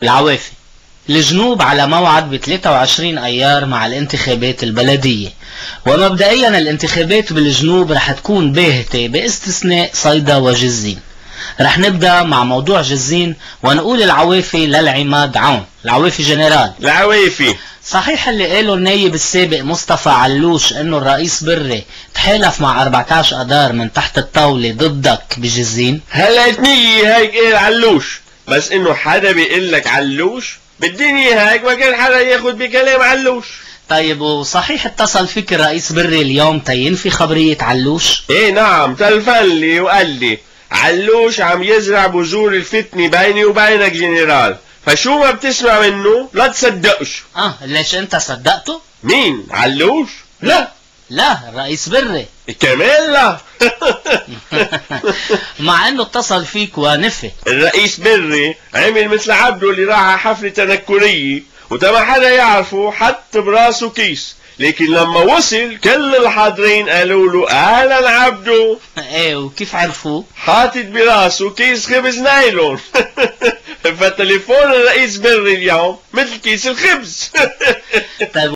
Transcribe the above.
العوافي. الجنوب على موعد ب 23 أيار مع الانتخابات البلدية، ومبدئيا الانتخابات بالجنوب رح تكون باهتة باستثناء صيدا وجزين. رح نبدأ مع موضوع جزين ونقول العوافي للعماد عون. العوافي جنرال. العوافي. صحيح اللي قاله النايب السابق مصطفى علوش انه الرئيس بري تحالف مع 14 اذار من تحت الطاولة ضدك بجزين؟ هلا تنية هيك قال علوش، بس انه حدا بيقول لك علوش بالدنيا هيك ما كان حدا ياخد بكلام علوش. طيب وصحيح اتصل فيك الرئيس بري اليوم تينفي خبرية علوش؟ ايه نعم، تلفن لي وقال لي علوش عم يزرع بذور الفتنة بيني وبينك جنرال، فشو ما بتسمع منه لا تصدقش. ليش انت صدقته؟ مين؟ علوش؟ لا الرئيس بري كمان لا. مع انه اتصل فيك ونفي. الرئيس بري عمل مثل عبده اللي راح على حفلة تنكرية وتما حدا يعرفه حط براسه كيس، لكن لما وصل كل الحاضرين قالوا له اهلا عبده. ايه وكيف عرفوه؟ حاطط براسه كيس خبز نايلون. فتليفون الرئيس بري اليوم مثل كيس الخبز. طيب